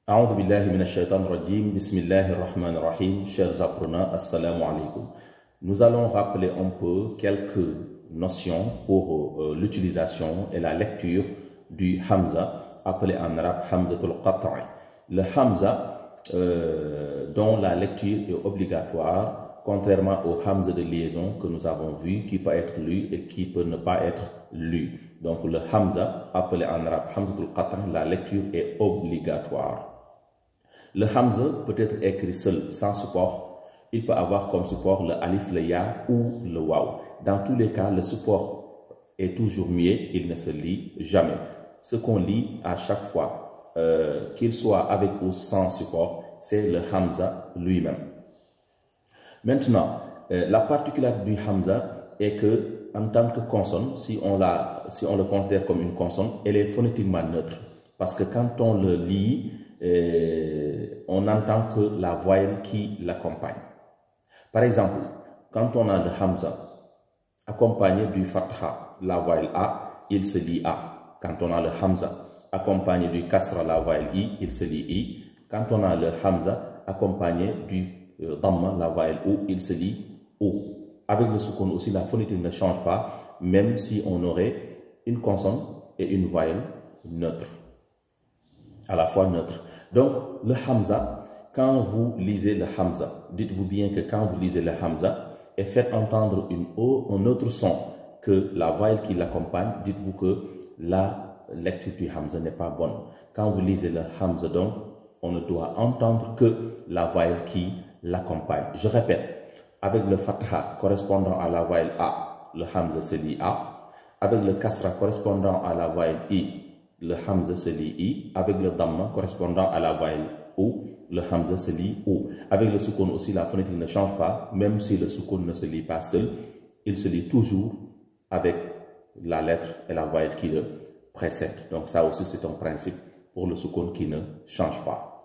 A'udhu billahi minash shaitanir rajim, bismillahir rahmanir rahim, chers apprenants, assalamu alaikum. Nous allons rappeler un peu quelques notions pour l'utilisation et la lecture du Hamza, appelé en arabe Hamzatul Qat'i. Le Hamza, dont la lecture est obligatoire, contrairement au Hamza de liaison que nous avons vu, qui peut être lu et qui peut ne pas être lu. Donc le Hamza, appelé en arabe Hamzatul Qat'i, la lecture est obligatoire. Le Hamza peut être écrit seul, sans support. Il peut avoir comme support le alif, le ya ou le waw. Dans tous les cas, le support est toujours muet, il ne se lit jamais. Ce qu'on lit à chaque fois, qu'il soit avec ou sans support, c'est le Hamza lui-même. Maintenant, la particularité du Hamza est que, en tant que consonne, si on le considère comme une consonne, elle est phonétiquement neutre. Parce que quand on le lit, on n'entend que la voyelle qui l'accompagne. Par exemple, quand on a le Hamza accompagné du Fatha, la voyelle A, il se lit A. Quand on a le Hamza accompagné du Kasra, la voyelle I, il se lit I. Quand on a le Hamza accompagné du Dhamma, la voyelle O, il se lit O. Avec le Sukun aussi, la phonétique ne change pas, même si on aurait une consonne et une voyelle neutre, à la fois neutre. Donc, le Hamza, quand vous lisez le Hamza, dites-vous bien que quand vous lisez le Hamza et faites entendre un autre son que la voyelle qui l'accompagne, dites-vous que la lecture du Hamza n'est pas bonne. Quand vous lisez le Hamza, donc, on ne doit entendre que la voyelle qui l'accompagne. Je répète, avec le Fatha correspondant à la voyelle A, le Hamza se lit A. Avec le Kasra correspondant à la voyelle I, le Hamza se lit I. Avec le Dhamma correspondant à la voyelle O, le Hamza se lit O. Avec le Sukun aussi, la phonétique ne change pas, même si le Sukun ne se lit pas seul, il se lit toujours avec la lettre et la voyelle qui le précède. Donc ça aussi, c'est un principe pour le Sukun qui ne change pas.